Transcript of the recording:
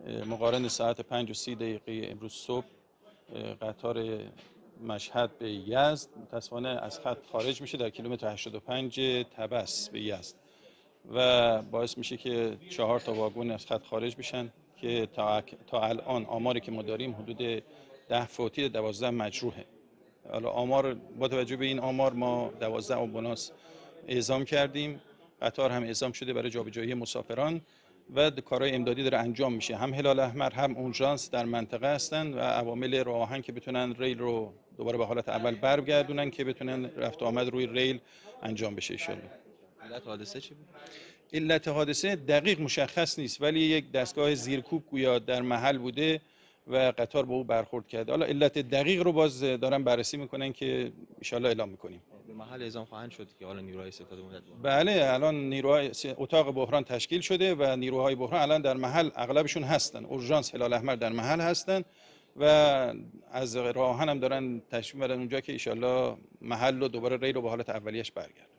مقارن ساعت 5:30 امروز صبح قطار مشهد به یزد متاسفانه از خط خارج میشه در کیلومتر 85 طبس به یزد و باعث میشه که 4 تا واگن از خط خارج بشن که تا الان آماری که ما داریم حدود 10 فوتی 12 مجروحه. حالا آمار با توجه به این آمار ما 12 آمبولانس اعزام کردیم، قطار هم اعزام شده برای جابجایی مسافران و کارهای امدادی داره انجام میشه. هم هلال احمر هم اورژانس در منطقه هستن و عوامل راه آهن که بتونن ریل رو دوباره به حالت اول برگردونن که بتونن رفت و آمد روی ریل انجام بشه ان شاء الله. علت حادثه چی بود؟ علت حادثه دقیق مشخص نیست ولی یک دستگاه زیرکوب گویا در محل بوده و قطار به او برخورد کرده. حالا علت دقیق رو باز دارن بررسی میکنن که ان شاء الله اعلام میکنیم. به محل اعزام خواهند شد که حالا نیروهای ستاد مدت. بله الان نیروهای اتاق بحران تشکیل شده و نیروهای بحران الان در محل اغلبشون هستن. اورژانس هلال احمر در محل هستن و از راه آهن هم دارن تشریف میبرن اونجا که ان شاء الله محل رو دوباره ریل رو به حالت اولیه‌اش برگرده.